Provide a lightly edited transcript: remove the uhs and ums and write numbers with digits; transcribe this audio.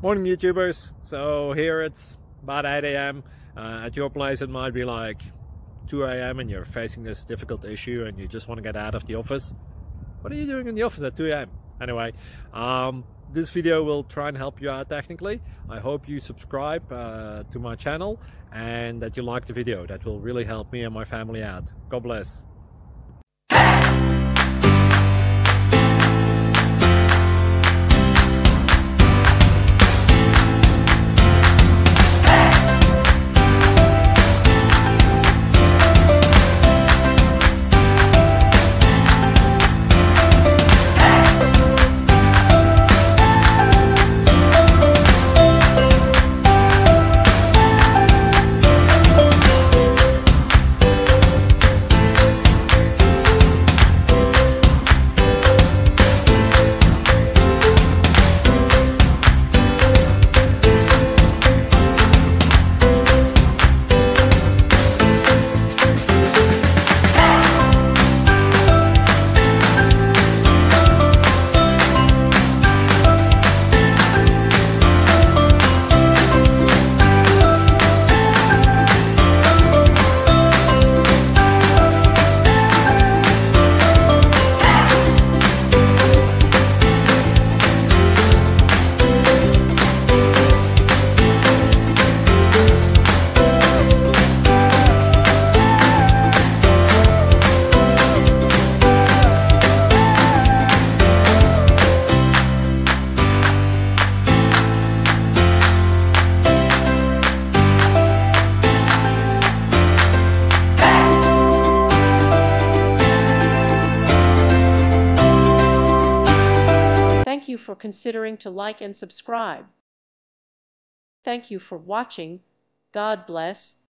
Morning YouTubers. So here it's about 8 a.m. At your place it might be like 2 a.m. and you're facing this difficult issue and you just want to get out of the office. What are you doing in the office at 2 a.m.? Anyway, this video will try and help you out technically. I hope you subscribe to my channel and that you like the video. That will really help me and my family out. God bless. Thank you for considering to like and subscribe. Thank you for watching. God bless.